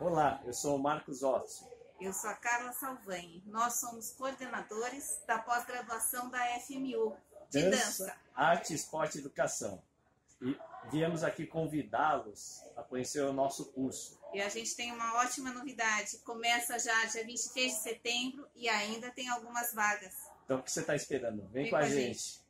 Olá, eu sou o Marcos Otto. Eu sou a Carla Salvani. Nós somos coordenadores da pós-graduação da FMU de dança, arte, esporte e educação. E viemos aqui convidá-los a conhecer o nosso curso. E a gente tem uma ótima novidade. Começa já dia 23 de setembro e ainda tem algumas vagas. Então o que você está esperando? Vem com a gente.